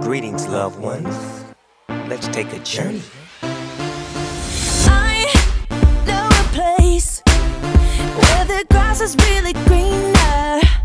Greetings, loved ones. Let's take a journey. I know a place where the grass is really greener.